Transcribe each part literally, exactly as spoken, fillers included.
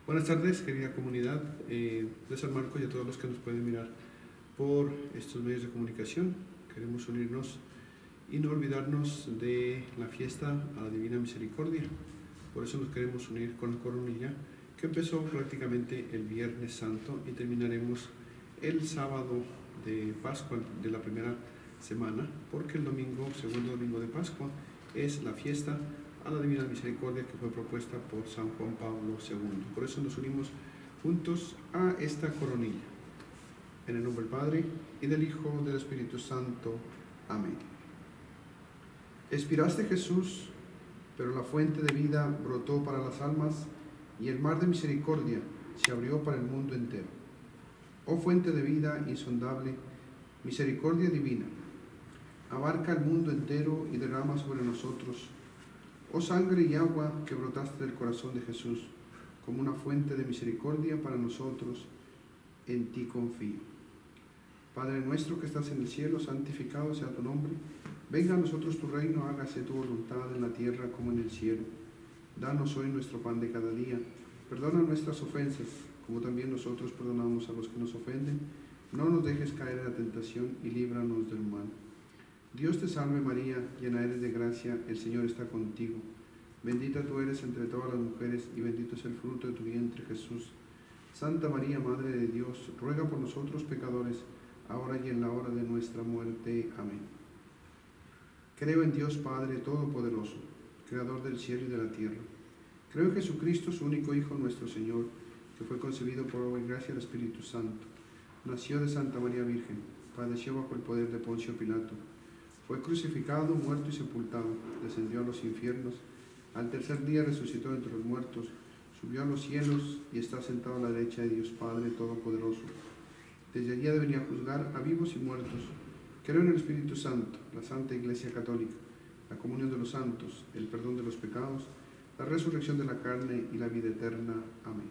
Buenas tardes, querida comunidad eh, de San Marcos y a todos los que nos pueden mirar por estos medios de comunicación. Queremos unirnos y no olvidarnos de la fiesta a la Divina Misericordia. Por eso nos queremos unir con la coronilla, que empezó prácticamente el Viernes Santo y terminaremos el sábado de Pascua de la primera semana, porque el domingo, segundo domingo de Pascua, es la fiesta a la Divina Misericordia que fue propuesta por San Juan Pablo segundo. Por eso nos unimos juntos a esta coronilla. En el nombre del Padre, y del Hijo, y del Espíritu Santo. Amén. Expiraste, Jesús, pero la fuente de vida brotó para las almas, y el mar de misericordia se abrió para el mundo entero. Oh fuente de vida insondable, misericordia divina, abarca el mundo entero y derrama sobre nosotros. Oh sangre y agua que brotaste del corazón de Jesús, como una fuente de misericordia para nosotros, en ti confío. Padre nuestro que estás en el cielo, santificado sea tu nombre. Venga a nosotros tu reino, hágase tu voluntad en la tierra como en el cielo. Danos hoy nuestro pan de cada día. Perdona nuestras ofensas, como también nosotros perdonamos a los que nos ofenden. No nos dejes caer en la tentación y líbranos del mal. Dios te salve María, llena eres de gracia, el Señor está contigo. Bendita tú eres entre todas las mujeres y bendito es el fruto de tu vientre, Jesús. Santa María, Madre de Dios, ruega por nosotros pecadores, ahora y en la hora de nuestra muerte. Amén. Creo en Dios Padre Todopoderoso, Creador del cielo y de la tierra. Creo en Jesucristo, su único Hijo, nuestro Señor, que fue concebido por obra y gracia del Espíritu Santo. Nació de Santa María Virgen, padeció bajo el poder de Poncio Pilato. Fue crucificado, muerto y sepultado, descendió a los infiernos, al tercer día resucitó entre los muertos, subió a los cielos y está sentado a la derecha de Dios Padre Todopoderoso. Desde allí ha de venir a juzgar a vivos y muertos. Creo en el Espíritu Santo, la Santa Iglesia Católica, la comunión de los santos, el perdón de los pecados, la resurrección de la carne y la vida eterna. Amén.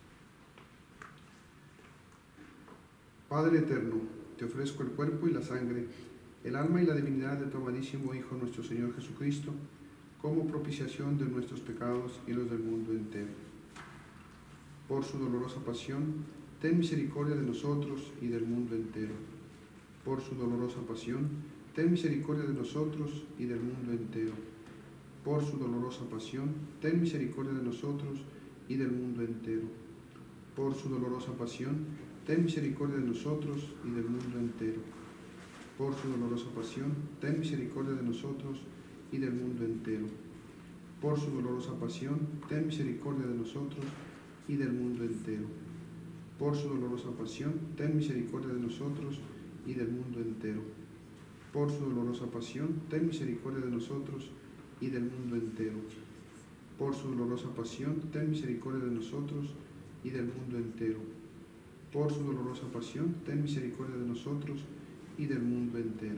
Padre eterno, te ofrezco el cuerpo y la sangre, el alma y la divinidad de tu amadísimo Hijo, nuestro Señor Jesucristo, como propiciación de nuestros pecados y los del mundo entero. Por su dolorosa pasión, ten misericordia de nosotros y del mundo entero. Por su dolorosa pasión, ten misericordia de nosotros y del mundo entero. Por su dolorosa pasión, ten misericordia de nosotros y del mundo entero. Por su dolorosa pasión, ten misericordia de nosotros y del mundo entero. Por su dolorosa pasión, ten misericordia de nosotros y del mundo entero. Por su dolorosa pasión, ten misericordia de nosotros y del mundo entero. Por su dolorosa pasión, ten misericordia de nosotros y del mundo entero. Por su dolorosa pasión, ten misericordia de nosotros y del mundo entero. Por su dolorosa pasión, ten misericordia de nosotros y del mundo entero. Por su dolorosa pasión, ten misericordia de nosotros y del mundo entero.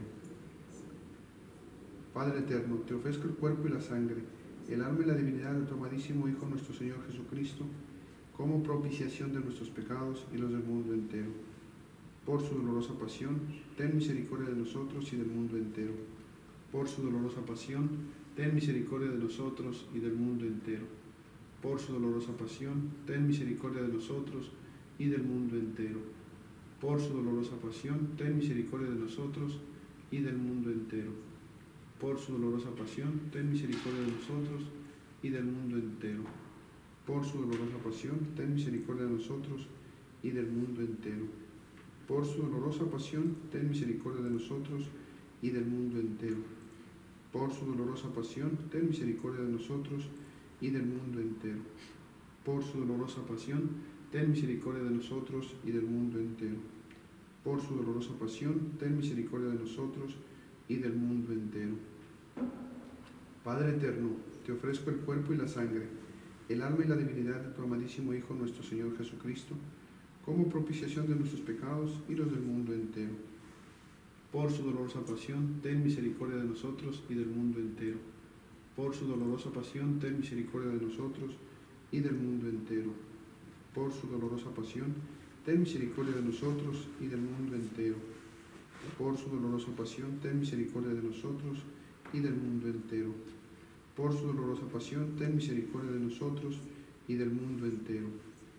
Padre eterno, te ofrezco el cuerpo y la sangre, el alma y la divinidad de tu amadísimo Hijo, nuestro Señor Jesucristo, como propiciación de nuestros pecados y los del mundo entero. Por su dolorosa pasión, ten misericordia de nosotros y del mundo entero. Por su dolorosa pasión, ten misericordia de nosotros y del mundo entero. Por su dolorosa pasión, ten misericordia de nosotros y del mundo entero. Por su dolorosa pasión, ten misericordia de nosotros y del mundo entero. Por su dolorosa pasión, ten misericordia de nosotros y del mundo entero. Por su dolorosa pasión, ten misericordia de nosotros y del mundo entero. Por su dolorosa pasión, ten misericordia de nosotros y del mundo entero. Por su dolorosa pasión, ten misericordia de nosotros y del mundo entero. Por su dolorosa pasión, ten misericordia de nosotros y del mundo entero. Por su dolorosa pasión, ten misericordia de nosotros y del mundo entero. Padre eterno, te ofrezco el cuerpo y la sangre, el alma y la divinidad de tu amadísimo Hijo, nuestro Señor Jesucristo, como propiciación de nuestros pecados y los del mundo entero. Por su dolorosa pasión, ten misericordia de nosotros y del mundo entero. Por su dolorosa pasión, ten misericordia de nosotros y del mundo entero. Por su dolorosa pasión, ten misericordia de nosotros y del mundo entero. Por su dolorosa pasión, ten misericordia de nosotros y del mundo entero. Por su dolorosa pasión, ten misericordia de nosotros y del mundo entero.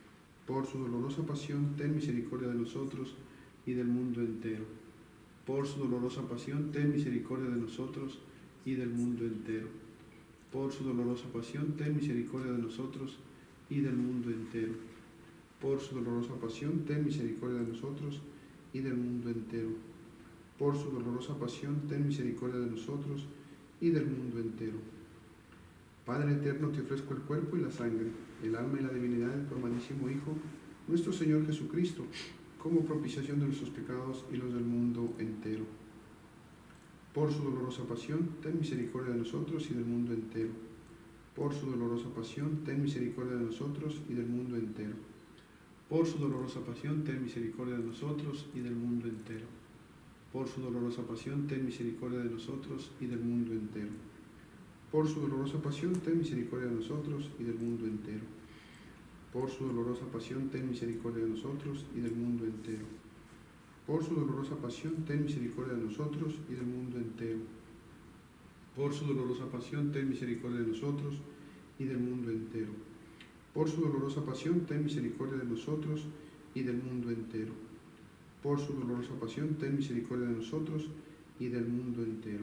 Por su dolorosa pasión, ten misericordia de nosotros y del mundo entero. Por su dolorosa pasión, ten misericordia de nosotros y del mundo entero. Por su dolorosa pasión, ten misericordia de nosotros y del mundo entero. Por su dolorosa pasión, ten misericordia de nosotros y del mundo entero. Por su dolorosa pasión, ten misericordia de nosotros y del mundo entero. Padre eterno, te ofrezco el cuerpo y la sangre, el alma y la divinidad de tu amadísimo Hijo, nuestro Señor Jesucristo, como propiciación de nuestros pecados y los del mundo entero. Por su dolorosa pasión, ten misericordia de nosotros y del mundo entero. Por su dolorosa pasión, ten misericordia de nosotros y del mundo entero. Por su dolorosa pasión, ten misericordia de nosotros y del mundo entero. Por su dolorosa pasión, ten misericordia de nosotros y del mundo entero. Por su dolorosa pasión, ten misericordia de nosotros y del mundo entero. Por su dolorosa pasión, ten misericordia de nosotros y del mundo entero. Por su dolorosa pasión, ten misericordia de nosotros y del mundo entero. Por su dolorosa pasión, ten misericordia de nosotros y del mundo entero. Por su dolorosa pasión, ten misericordia de nosotros y del mundo entero. Por su dolorosa pasión, ten misericordia de nosotros y del mundo entero.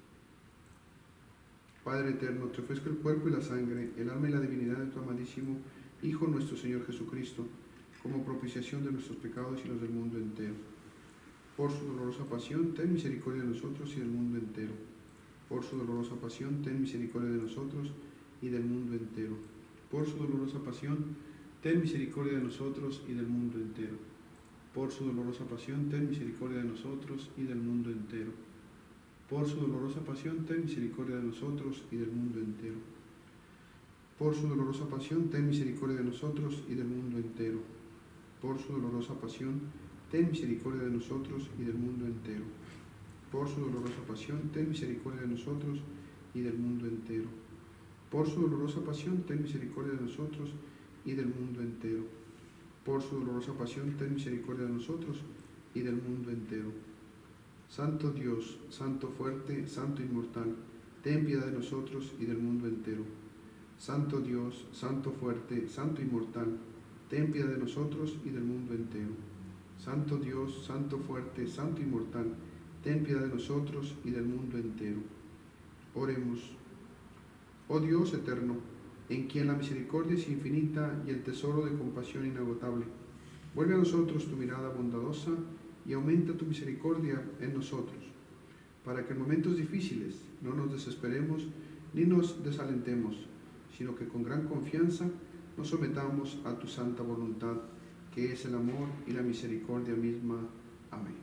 Padre eterno, te ofrezco el cuerpo y la sangre, el alma y la divinidad de tu amadísimo Hijo nuestro Señor Jesucristo, como propiciación de nuestros pecados y los del mundo entero. Por su dolorosa pasión, ten misericordia de nosotros y del mundo entero. Por su dolorosa pasión, ten misericordia de nosotros y del mundo entero. Por su dolorosa pasión, ten misericordia de nosotros y del mundo entero. Por su dolorosa pasión, ten misericordia de nosotros y del mundo entero. Por su dolorosa pasión, ten misericordia de nosotros y del mundo entero. Por su dolorosa pasión, ten misericordia de nosotros y del mundo entero. Por su dolorosa pasión, ten misericordia de nosotros y del mundo entero. Por su dolorosa pasión, ten misericordia de nosotros y del mundo entero. Por su dolorosa pasión, ten misericordia de nosotros y del mundo entero. Por su dolorosa pasión, ten misericordia de nosotros y del mundo entero. Santo Dios, Santo fuerte, Santo inmortal, ten piedad de nosotros y del mundo entero. Santo Dios, Santo fuerte, Santo inmortal, ten piedad de nosotros y del mundo entero. Santo Dios, Santo fuerte, Santo inmortal, ten piedad de nosotros y del mundo entero. Oremos. Oh Dios eterno, en quien la misericordia es infinita y el tesoro de compasión inagotable, vuelve a nosotros tu mirada bondadosa y aumenta tu misericordia en nosotros, para que en momentos difíciles no nos desesperemos ni nos desalentemos, sino que con gran confianza nos sometamos a tu santa voluntad, que es el amor y la misericordia misma. Amén.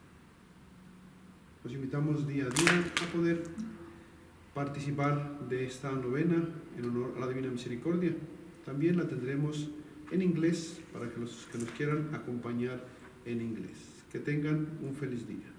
Los invitamos día a día a poder participar de esta novena en honor a la Divina Misericordia. También la tendremos en inglés para que los que nos quieran acompañar en inglés. Que tengan un feliz día.